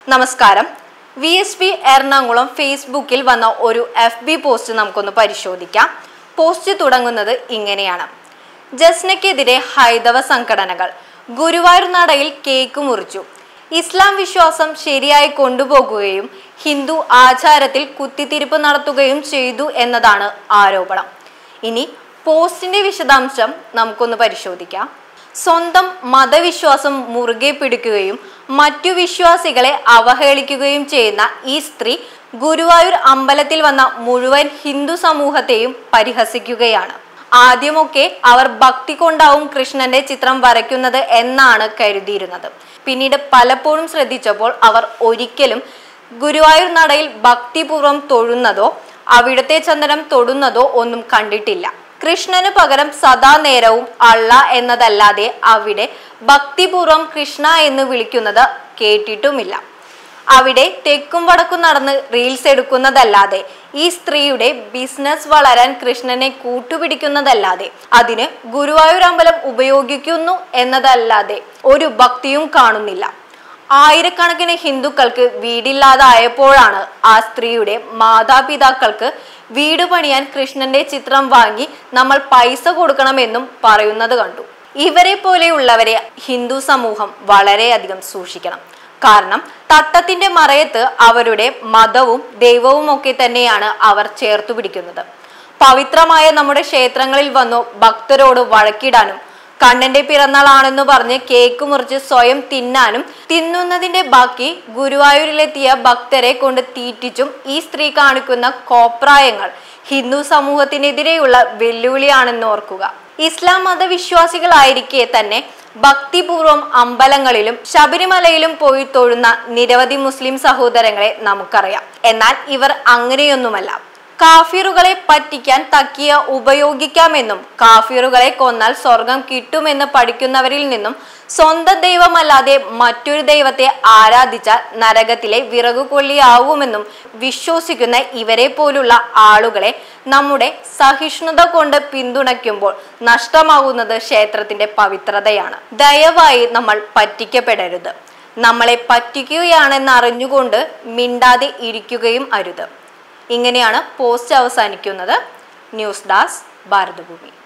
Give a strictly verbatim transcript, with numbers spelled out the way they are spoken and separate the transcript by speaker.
Speaker 1: നമസ്കാരം. V S P Ernakulam ഫേസ്ബുക്കിൽ വന്ന ഒരു എഫ് ബി പോസ്റ്റ് നമുക്കൊന്ന് പരിശോധിക്കാം. പോസ്റ്റ് തുടങ്ങുന്നത് ഇങ്ങനെയാണ്: ജസ്നയ്ക്കെതിരെ ഹൈന്ദവ സംഘടനകൾ, ഗുരുവായൂർ നടയിൽ കേക്ക് മുറിച്ചു, ഇസ്ലാം വിശ്വാസം ശരിയായി കൊണ്ടുപോകുകയും ഹിന്ദു ആചാരത്തിൽ കുത്തിത്തിരിപ്പ് നടത്തുകയും ചെയ്തു എന്നതാണ് ആരോപണം. ഇനി പോസ്റ്റിന്റെ വിശദാംശം നമുക്കൊന്ന് പരിശോധിക്കാം. സ്വന്തം മതവിശ്വാസം മുറുകെ പിടിക്കുകയും മറ്റു വിശ്വാസികളെ അവഹേളിക്കുകയും ചെയ്യുന്ന ഈ സ്ത്രീ ഗുരുവായൂർ അമ്പലത്തിൽ വന്ന മുഴുവൻ ഹിന്ദു സമൂഹത്തെയും പരിഹസിക്കുകയാണ്. ആദ്യമൊക്കെ അവർ ഭക്തി കൊണ്ടാവും കൃഷ്ണന്റെ ചിത്രം വരയ്ക്കുന്നത് എന്നാണ് കരുതിയിരുന്നത്. പിന്നീട് പലപ്പോഴും ശ്രദ്ധിച്ചപ്പോൾ അവർ ഒരിക്കലും ഗുരുവായൂർ നടയിൽ ഭക്തിപൂർവ്വം തൊഴുന്നതോ അവിടുത്തെ ചന്ദനം തൊടുന്നതോ ഒന്നും കണ്ടിട്ടില്ല. കൃഷ്ണന് പകരം സദാ നേരവും അള്ള എന്നതല്ലാതെ അവിടെ ഭക്തിപൂർവ്വം കൃഷ്ണ എന്ന് വിളിക്കുന്നത് കേട്ടിട്ടുമില്ല. അവിടെ തെക്കും വടക്കും നടന്ന് റീൽസ് എടുക്കുന്നതല്ലാതെ, ഈ സ്ത്രീയുടെ ബിസിനസ് വളരാൻ കൃഷ്ണനെ കൂട്ടുപിടിക്കുന്നതല്ലാതെ, അതിന് ഗുരുവായൂർ അമ്പലം ഉപയോഗിക്കുന്നു എന്നതല്ലാതെ ഒരു ഭക്തിയും കാണുന്നില്ല. ആയിരക്കണക്കിന് ഹിന്ദുക്കൾക്ക് വീടില്ലാതായപ്പോഴാണ് ആ സ്ത്രീയുടെ മാതാപിതാക്കൾക്ക് വീട് പണിയാൻ കൃഷ്ണന്റെ ചിത്രം വാങ്ങി നമ്മൾ പൈസ കൊടുക്കണമെന്നും പറയുന്നത് കണ്ടു. ഇവരെ പോലെയുള്ളവരെ ഹിന്ദു സമൂഹം വളരെയധികം സൂക്ഷിക്കണം. കാരണം തട്ടത്തിന്റെ മറയത്ത് അവരുടെ മതവും ദൈവവും ഒക്കെ തന്നെയാണ് അവർ ചേർത്തു പിടിക്കുന്നത്. പവിത്രമായ നമ്മുടെ ക്ഷേത്രങ്ങളിൽ വന്നു ഭക്തരോട് വഴക്കിടാനും കണ്ണന്റെ പിറന്നാളാണെന്ന് പറഞ്ഞ് കേക്ക് മുറിച്ച് സ്വയം തിന്നാനും തിന്നുന്നതിന്റെ ബാക്കി ഗുരുവായൂരിലെത്തിയ ഭക്തരെ കൊണ്ട് തീറ്റിച്ചും ഈ സ്ത്രീ കാണിക്കുന്ന കോപ്രായങ്ങൾ ഹിന്ദു സമൂഹത്തിനെതിരെയുള്ള വെല്ലുവിളിയാണെന്ന് ഓർക്കുക. ഇസ്ലാം മതവിശ്വാസികളായിരിക്കെ തന്നെ ഭക്തിപൂർവ്വം അമ്പലങ്ങളിലും ശബരിമലയിലും പോയി തൊഴുന്ന നിരവധി മുസ്ലിം സഹോദരങ്ങളെ നമുക്കറിയാം. എന്നാൽ ഇവർ അങ്ങനെയൊന്നുമല്ല. കാഫിറുകളെ പറ്റിക്കാൻ തക്കിയ ഉപയോഗിക്കാമെന്നും കാഫിറുകളെ കൊന്നാൽ സ്വർഗം കിട്ടുമെന്ന് പഠിക്കുന്നവരിൽ നിന്നും സ്വന്തം ദൈവമല്ലാതെ മറ്റൊരു ദൈവത്തെ ആരാധിച്ചാൽ നരകത്തിലെ വിറകുകൊള്ളിയാവുമെന്നും വിശ്വസിക്കുന്ന ഇവരെ പോലുള്ള ആളുകളെ നമ്മുടെ സഹിഷ്ണുത കൊണ്ട് പിന്തുണയ്ക്കുമ്പോൾ നഷ്ടമാകുന്നത് ക്ഷേത്രത്തിന്റെ പവിത്രതയാണ്. ദയവായി നമ്മൾ പറ്റിക്കപ്പെടരുത്. നമ്മളെ പറ്റിക്കുകയാണെന്ന് അറിഞ്ഞുകൊണ്ട് മിണ്ടാതെ ഇരിക്കുകയും അരുത്. ഇങ്ങനെയാണ് പോസ്റ്റ് അവസാനിക്കുന്നത്. News desk Bharathabhoomi.